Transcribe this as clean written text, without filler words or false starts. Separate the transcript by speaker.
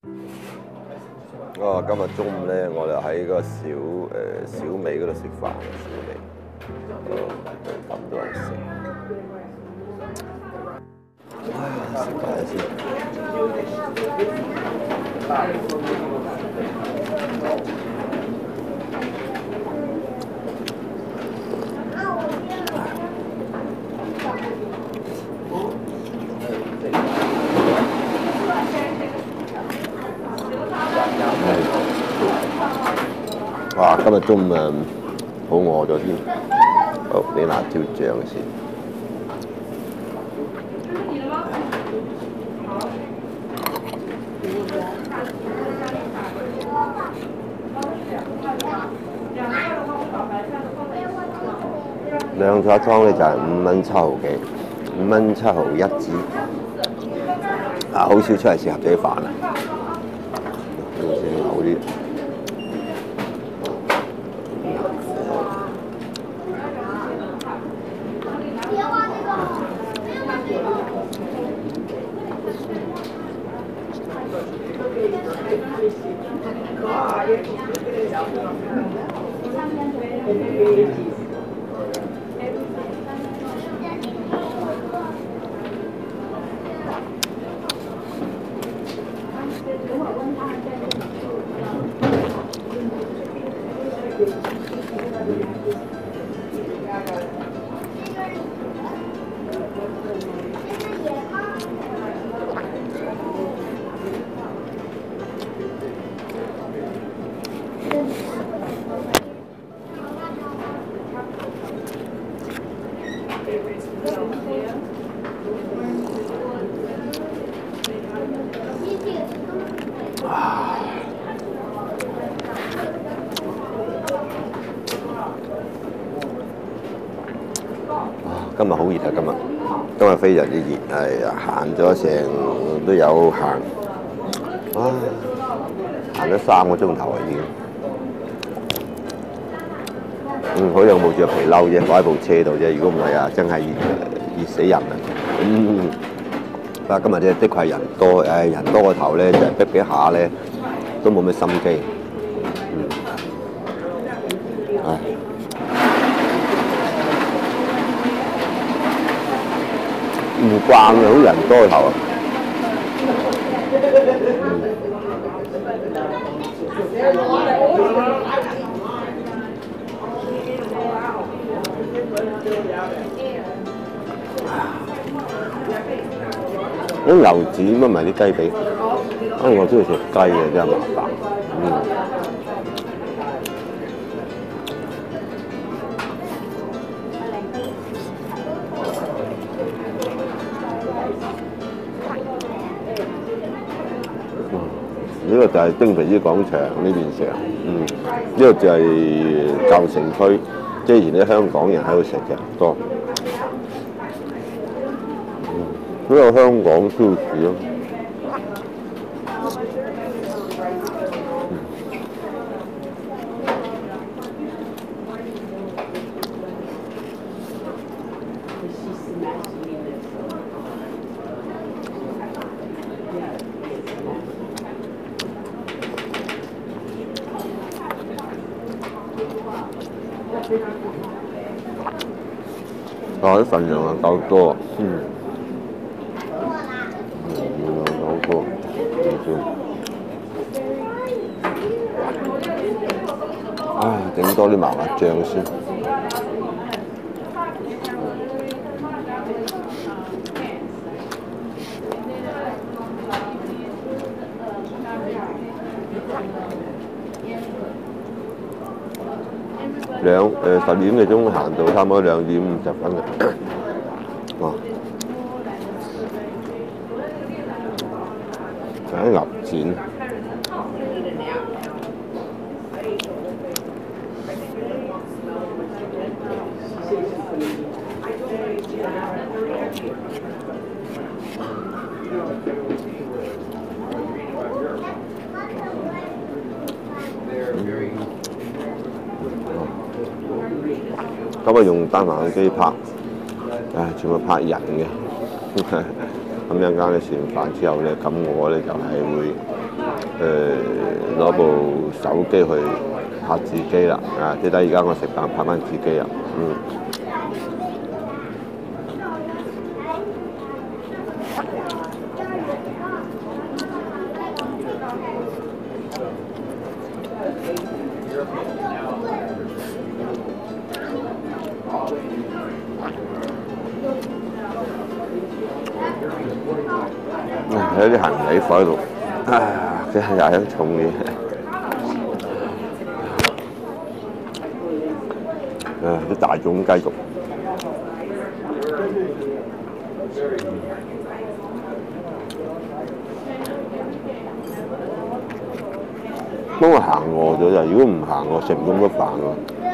Speaker 1: 哦，今日中午咧，我哋喺嗰個小美嗰度食飯，小美，咁多人食。唉，食飯先。哇！今日中午好餓咗添。好，你拿條醬先。兩菜湯咧就係5蚊7毫幾，5蚊7毫1支。好少出嚟食盒仔飯啊！好啲。今日好熱啊！今日非常之熱，係啊，行咗成都有行咗3個鐘頭啊已經。好有冇着皮褸啫，擺喺部車度啫。如果唔係啊，真係熱死人啊！今日的確係人多，人多個頭咧就逼幾下咧，都冇咩心機。唔慣啊，好人多個頭啊！啲牛指乜埋啲雞髀，我中意食雞嘅，真係麻煩。呢個就係丁皮斯廣場呢邊食，呢個就係舊城區，即係以前啲香港人喺度食嘅多。呢個香港超市咯。啲份量啊夠多，好多，整多啲麻辣醬先。12點幾鐘行到差唔多2點50分嘅。哇！喺牛展。咁啊用單反機拍，全部拍人嘅。咁一陣間咧食完飯之後咧，咁我咧就係會攞部手機去拍自己啦，記得而家我食飯拍翻自己啊，有啲行李放喺度，佢係又係重嘅。啲大種雞肉，幫我行餓咗就，如果唔行我食唔到乜飯喎。